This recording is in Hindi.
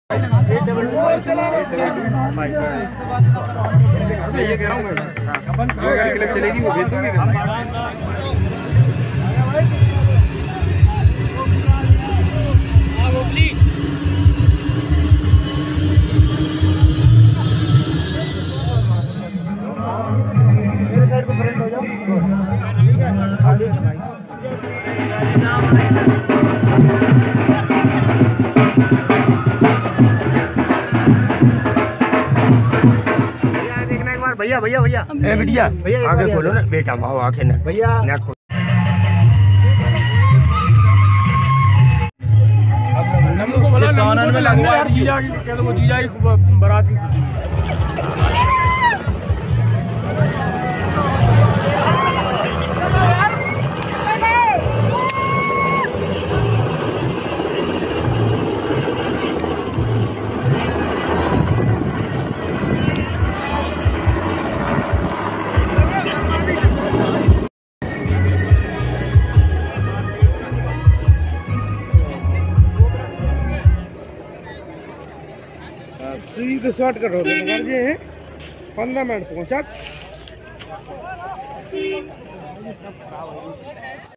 ये कह रहा हूँ मैं, जो क्लिप चलेगी वो भेज दोगे। मेरे साइड को फ्रेंड हो जाओ, ठीक है। आगे भैया भैया भैया ए बिटिया भैया आगे खोलो ना बेटा, भाव आके ना भैया ना नमू को बोला कानन में लगवा जीजा की, कह दो वो जीजा की बारात की। सीधे शॉर्टकट हो गया है, 15 मिनट पहुंचा।